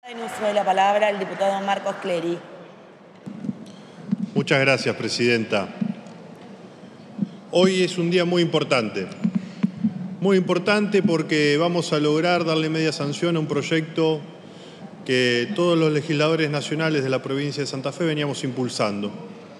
En uso de la palabra el diputado Marcos Clery. Muchas gracias, presidenta. Hoy es un día muy importante porque vamos a lograr darle media sanción a un proyecto que todos los legisladores nacionales de la provincia de Santa Fe veníamos impulsando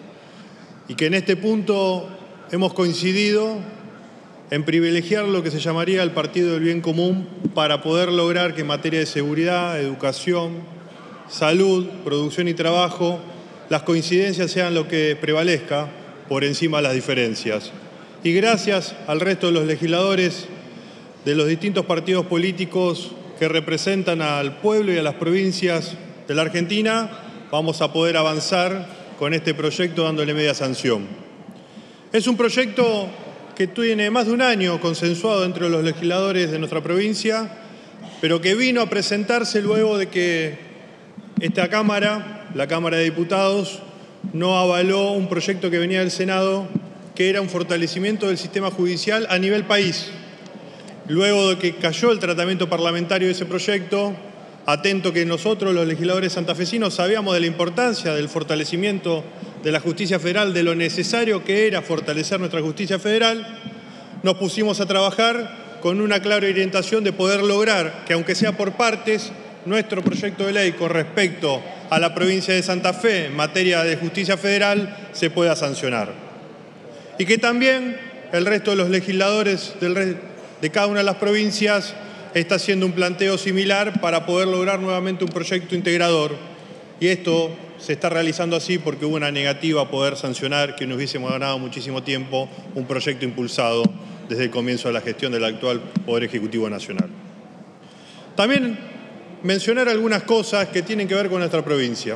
y que en este punto hemos coincidido en privilegiar lo que se llamaría el partido del bien común para poder lograr que en materia de seguridad, educación, salud, producción y trabajo, las coincidencias sean lo que prevalezca por encima de las diferencias. Y gracias al resto de los legisladores de los distintos partidos políticos que representan al pueblo y a las provincias de la Argentina, vamos a poder avanzar con este proyecto dándole media sanción. Es un proyecto que tiene más de un año consensuado entre los legisladores de nuestra provincia, pero que vino a presentarse luego de que esta Cámara, la Cámara de Diputados, no avaló un proyecto que venía del Senado, que era un fortalecimiento del sistema judicial a nivel país. Luego de que cayó el tratamiento parlamentario de ese proyecto, atento que nosotros, los legisladores santafesinos, sabíamos de la importancia del fortalecimiento de la justicia federal, de lo necesario que era fortalecer nuestra justicia federal, nos pusimos a trabajar con una clara orientación de poder lograr que, aunque sea por partes, nuestro proyecto de ley con respecto a la provincia de Santa Fe en materia de justicia federal se pueda sancionar. Y que también el resto de los legisladores de cada una de las provincias está haciendo un planteo similar para poder lograr nuevamente un proyecto integrador. Y esto se está realizando así porque hubo una negativa a poder sancionar, que nos hubiésemos ganado muchísimo tiempo, un proyecto impulsado desde el comienzo de la gestión del actual Poder Ejecutivo Nacional. También mencionar algunas cosas que tienen que ver con nuestra provincia.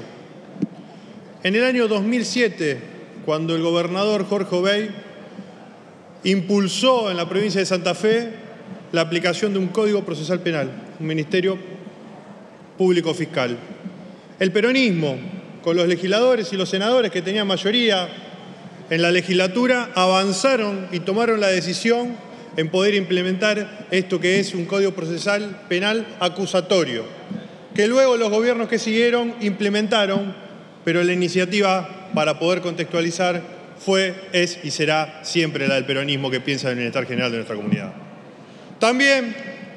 En el año 2007, cuando el gobernador Jorge Obey impulsó en la provincia de Santa Fe la aplicación de un Código Procesal Penal, un Ministerio Público Fiscal. El peronismo, con los legisladores y los senadores que tenían mayoría en la legislatura, avanzaron y tomaron la decisión en poder implementar esto que es un Código Procesal Penal acusatorio, que luego los gobiernos que siguieron implementaron, pero la iniciativa, para poder contextualizar, fue, es y será siempre la del peronismo, que piensa en el bienestar general de nuestra comunidad. También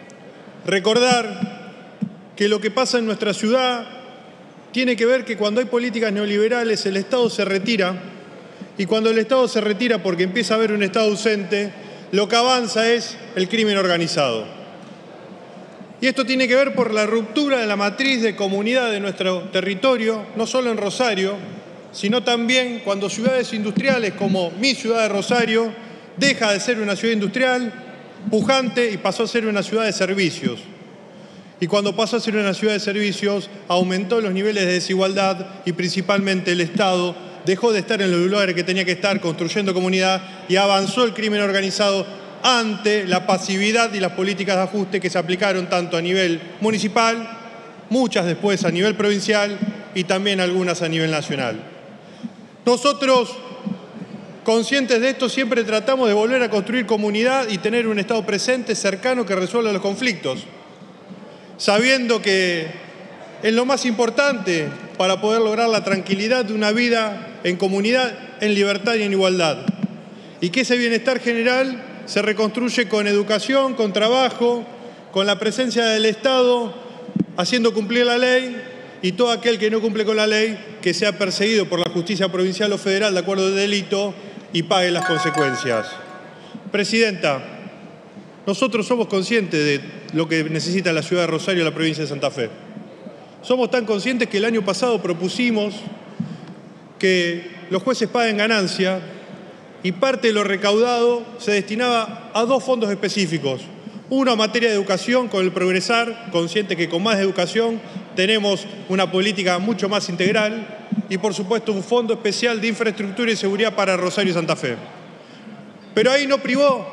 recordar que lo que pasa en nuestra ciudad tiene que ver que cuando hay políticas neoliberales el Estado se retira, y cuando el Estado se retira porque empieza a haber un Estado ausente, lo que avanza es el crimen organizado. Y esto tiene que ver por la ruptura de la matriz de comunidad de nuestro territorio, no solo en Rosario, sino también cuando ciudades industriales como mi ciudad de Rosario deja de ser una ciudad industrial pujante y pasó a ser una ciudad de servicios. Y cuando pasó a ser una ciudad de servicios, aumentó los niveles de desigualdad y principalmente el Estado dejó de estar en los lugares que tenía que estar construyendo comunidad y avanzó el crimen organizado ante la pasividad y las políticas de ajuste que se aplicaron tanto a nivel municipal, muchas después a nivel provincial y también algunas a nivel nacional. Nosotros, conscientes de esto, siempre tratamos de volver a construir comunidad y tener un Estado presente, cercano, que resuelva los conflictos, sabiendo que es lo más importante para poder lograr la tranquilidad de una vida en comunidad, en libertad y en igualdad. Y que ese bienestar general se reconstruye con educación, con trabajo, con la presencia del Estado, haciendo cumplir la ley, y todo aquel que no cumple con la ley, que sea perseguido por la justicia provincial o federal de acuerdo al delito y pague las consecuencias. Presidenta, nosotros somos conscientes de lo que necesita la ciudad de Rosario y la provincia de Santa Fe. Somos tan conscientes que el año pasado propusimos que los jueces paguen ganancia y parte de lo recaudado se destinaba a dos fondos específicos. Uno a materia de educación con el Progresar, consciente que con más educación tenemos una política mucho más integral, y por supuesto un fondo especial de infraestructura y seguridad para Rosario y Santa Fe. Pero ahí no primó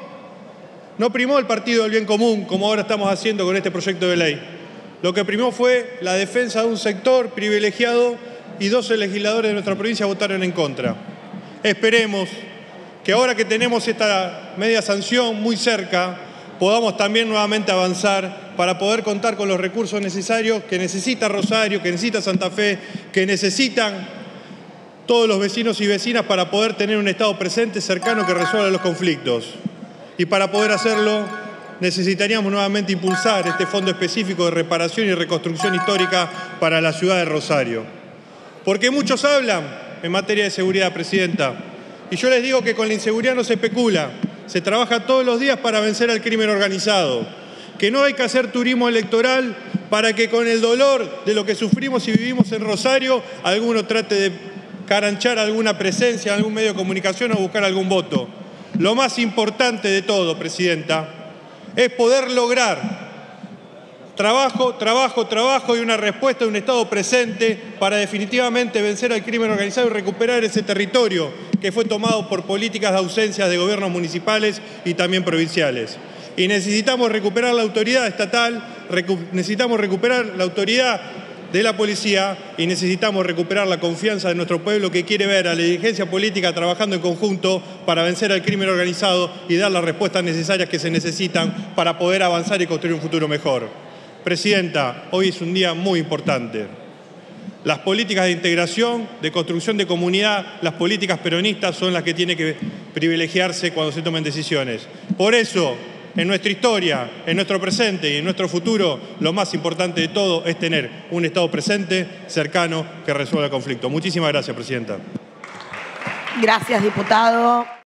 el partido del bien común, como ahora estamos haciendo con este proyecto de ley. Lo que primó fue la defensa de un sector privilegiado y 12 legisladores de nuestra provincia votaron en contra. Esperemos que ahora que tenemos esta media sanción muy cerca, podamos también nuevamente avanzar para poder contar con los recursos necesarios que necesita Rosario, que necesita Santa Fe, que necesitan todos los vecinos y vecinas para poder tener un Estado presente, cercano, que resuelva los conflictos. Y para poder hacerlo, necesitaríamos nuevamente impulsar este fondo específico de reparación y reconstrucción histórica para la ciudad de Rosario. Porque muchos hablan en materia de seguridad, Presidenta, y yo les digo que con la inseguridad no se especula, se trabaja todos los días para vencer al crimen organizado, que no hay que hacer turismo electoral para que con el dolor de lo que sufrimos y vivimos en Rosario, alguno trate de caranchar alguna presencia en algún medio de comunicación o buscar algún voto. Lo más importante de todo, Presidenta, es poder lograr trabajo, trabajo, trabajo y una respuesta de un Estado presente para definitivamente vencer al crimen organizado y recuperar ese territorio que fue tomado por políticas de ausencia de gobiernos municipales y también provinciales. Y necesitamos recuperar la autoridad estatal, necesitamos recuperar la autoridad de la policía y necesitamos recuperar la confianza de nuestro pueblo que quiere ver a la dirigencia política trabajando en conjunto para vencer al crimen organizado y dar las respuestas necesarias que se necesitan para poder avanzar y construir un futuro mejor. Presidenta, hoy es un día muy importante. Las políticas de integración, de construcción de comunidad, las políticas peronistas son las que tienen que privilegiarse cuando se tomen decisiones. Por eso, en nuestra historia, en nuestro presente y en nuestro futuro, lo más importante de todo es tener un Estado presente, cercano, que resuelva el conflicto. Muchísimas gracias, Presidenta. Gracias, diputado.